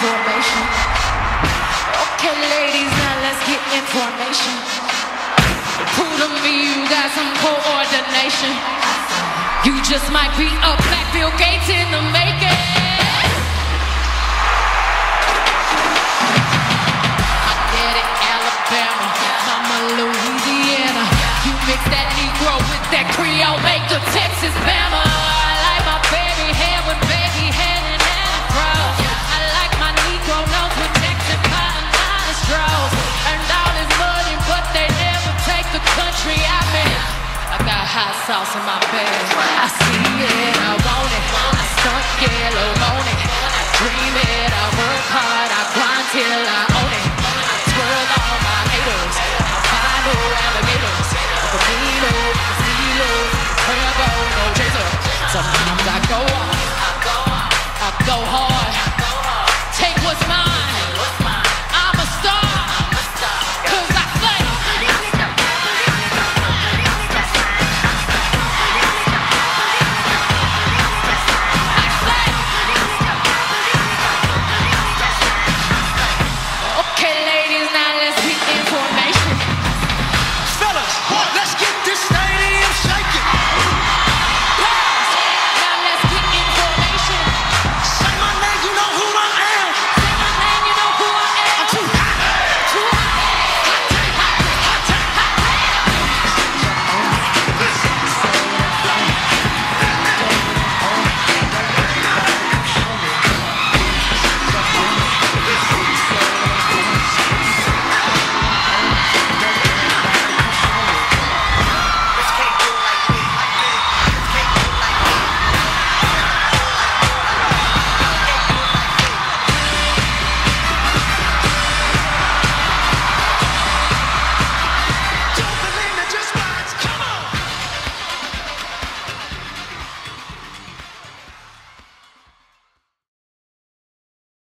formation. Okay, ladies, now let's get in formation. Prove to me you got some coordination. You just might be a black Bill Gates in the making. I get it, Alabama, Mama Louisiana. You mix that Negro with that Creole, make the Texas Bama. I like my baby hair with baby hair and afro. I like my Negro nose with Texas cotton nostrils. Earned all this money, but they never take the country out me. I got hot sauce in my bag. I see it, I want it. I stunt yellow on it. I dream it, I work hard, I grind till I own it. I twirl all my haters. I follow alligators. Camino, casino, turbo, no chaser. Sometimes I go off, I go hard.